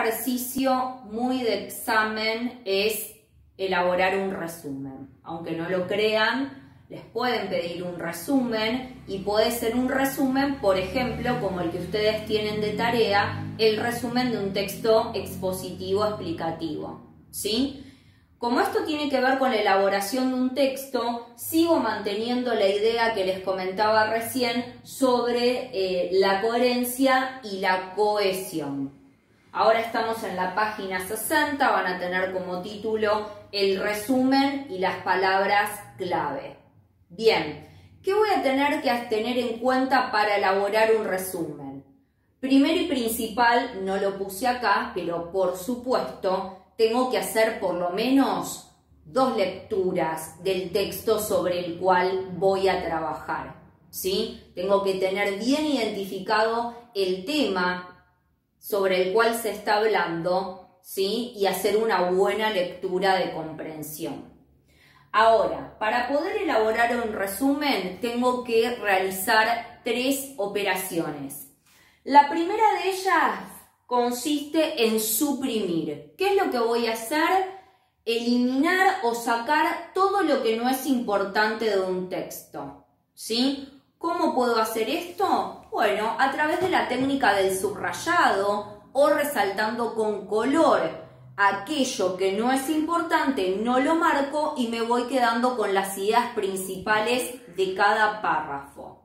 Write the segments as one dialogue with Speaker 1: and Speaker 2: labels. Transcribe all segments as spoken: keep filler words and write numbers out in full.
Speaker 1: ejercicio muy de examen es elaborar un resumen. Aunque no lo crean, les pueden pedir un resumen y puede ser un resumen, por ejemplo, como el que ustedes tienen de tarea, el resumen de un texto expositivo explicativo, ¿sí? Como esto tiene que ver con la elaboración de un texto, sigo manteniendo la idea que les comentaba recién sobre eh, la coherencia y la cohesión. Ahora estamos en la página sesenta, van a tener como título el resumen y las palabras clave. Bien, ¿qué voy a tener que tener en cuenta para elaborar un resumen? Primero y principal, no lo puse acá, pero por supuesto tengo que hacer por lo menos dos lecturas del texto sobre el cual voy a trabajar, ¿sí? Tengo que tener bien identificado el tema sobre el cual se está hablando, ¿sí? Y hacer una buena lectura de comprensión. Ahora, para poder elaborar un resumen, tengo que realizar tres operaciones. La primera de ellas consiste en suprimir. ¿Qué es lo que voy a hacer? Eliminar o sacar todo lo que no es importante de un texto, ¿sí? ¿Cómo puedo hacer esto? Bueno, a través de la técnica del subrayado o resaltando con color aquello que no es importante, no lo marco y me voy quedando con las ideas principales de cada párrafo.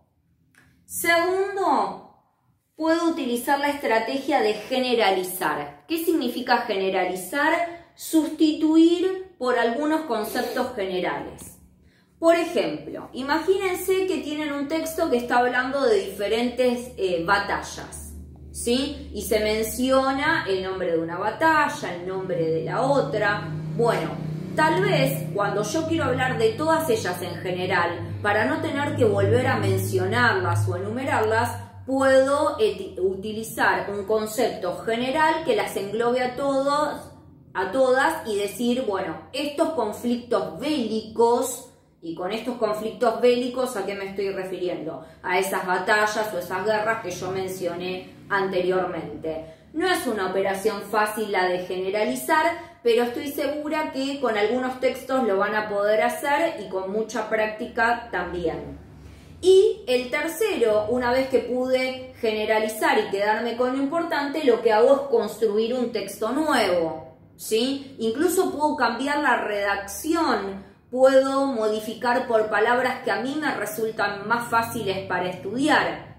Speaker 1: Segundo, puedo utilizar la estrategia de generalizar. ¿Qué significa generalizar? Sustituir por algunos conceptos generales. Por ejemplo, imagínense que tienen un texto que está hablando de diferentes eh, batallas, ¿sí? Y se menciona el nombre de una batalla, el nombre de la otra. Bueno, tal vez cuando yo quiero hablar de todas ellas en general, para no tener que volver a mencionarlas o enumerarlas, puedo utilizar un concepto general que las englobe a todos, a todas y decir, bueno, estos conflictos bélicos, y con estos conflictos bélicos, ¿a qué me estoy refiriendo? A esas batallas o esas guerras que yo mencioné anteriormente. No es una operación fácil la de generalizar, pero estoy segura que con algunos textos lo van a poder hacer y con mucha práctica también. Y el tercero, una vez que pude generalizar y quedarme con lo importante, lo que hago es construir un texto nuevo, ¿sí? Incluso puedo cambiar la redacción, puedo modificar por palabras que a mí me resultan más fáciles para estudiar.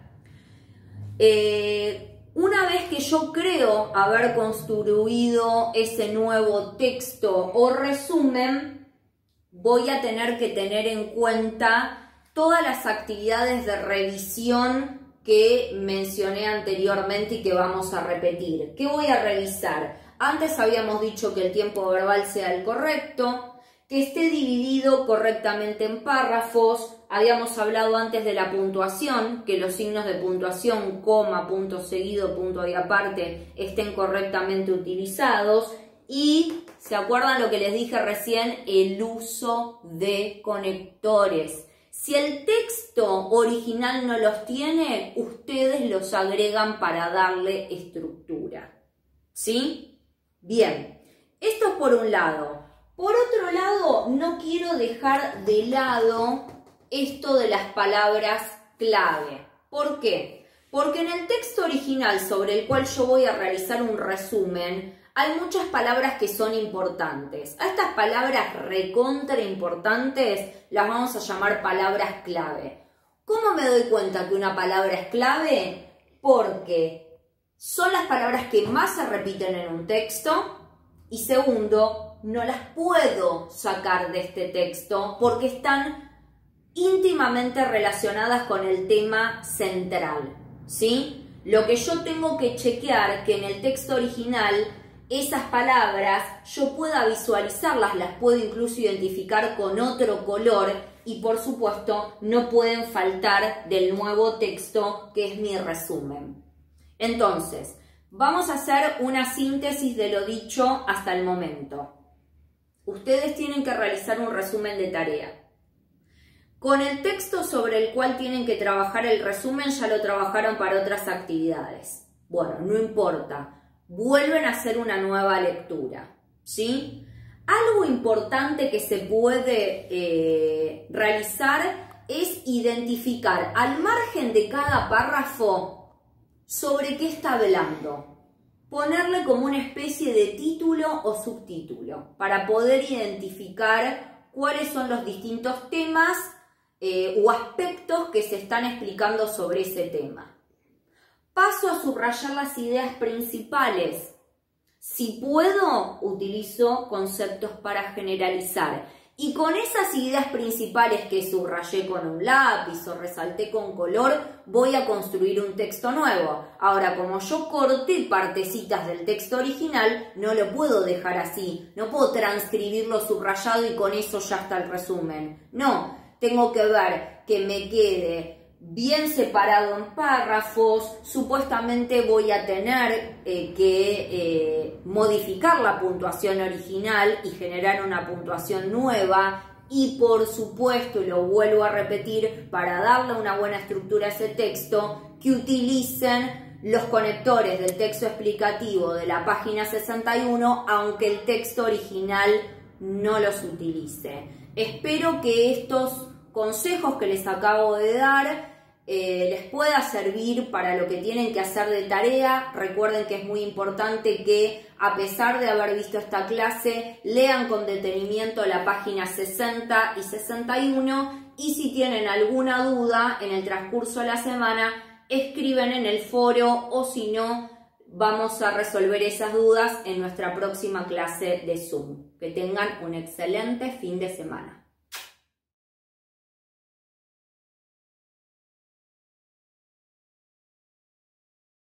Speaker 1: Eh, una vez que yo creo haber construido ese nuevo texto o resumen, voy a tener que tener en cuenta todas las actividades de revisión que mencioné anteriormente y que vamos a repetir. ¿Qué voy a revisar? Antes habíamos dicho que el tiempo verbal sea el correcto, que esté dividido correctamente en párrafos. Habíamos hablado antes de la puntuación, que los signos de puntuación, coma, punto seguido, punto y aparte, estén correctamente utilizados. Y, ¿se acuerdan lo que les dije recién? El uso de conectores. Si el texto original no los tiene, ustedes los agregan para darle estructura, ¿sí? Bien, esto es por un lado. Por otro lado, no quiero dejar de lado esto de las palabras clave. ¿Por qué? Porque en el texto original sobre el cual yo voy a realizar un resumen, hay muchas palabras que son importantes. A estas palabras recontra importantes las vamos a llamar palabras clave. ¿Cómo me doy cuenta que una palabra es clave? Porque son las palabras que más se repiten en un texto y segundo, no las puedo sacar de este texto porque están íntimamente relacionadas con el tema central, ¿sí? Lo que yo tengo que chequear que en el texto original esas palabras yo pueda visualizarlas, las puedo incluso identificar con otro color y por supuesto no pueden faltar del nuevo texto que es mi resumen. Entonces, vamos a hacer una síntesis de lo dicho hasta el momento. Ustedes tienen que realizar un resumen de tarea. Con el texto sobre el cual tienen que trabajar el resumen ya lo trabajaron para otras actividades. Bueno, no importa. vuelven a hacer una nueva lectura, ¿sí? Algo importante que se puede eh, realizar es identificar al margen de cada párrafo sobre qué está hablando. Ponerle como una especie de título o subtítulo para poder identificar cuáles son los distintos temas eh, o aspectos que se están explicando sobre ese tema. Paso a subrayar las ideas principales. Si puedo, utilizo conceptos para generalizar. Y con esas ideas principales que subrayé con un lápiz o resalté con color, voy a construir un texto nuevo. Ahora, como yo corté partecitas del texto original, no lo puedo dejar así. No puedo transcribirlo subrayado y con eso ya está el resumen. No, tengo que ver que me quede bien separado en párrafos. Supuestamente voy a tener eh, que eh, modificar la puntuación original y generar una puntuación nueva, y por supuesto, lo vuelvo a repetir, para darle una buena estructura a ese texto, que utilicen los conectores del texto explicativo de la página sesenta y uno, aunque el texto original no los utilice. Espero que estos consejos que les acabo de dar Eh, les pueda servir para lo que tienen que hacer de tarea. Recuerden que es muy importante que, a pesar de haber visto esta clase, lean con detenimiento la página sesenta y sesenta y uno, y si tienen alguna duda en el transcurso de la semana, escriben en el foro, o si no, vamos a resolver esas dudas en nuestra próxima clase de Zoom. Que tengan un excelente fin de semana.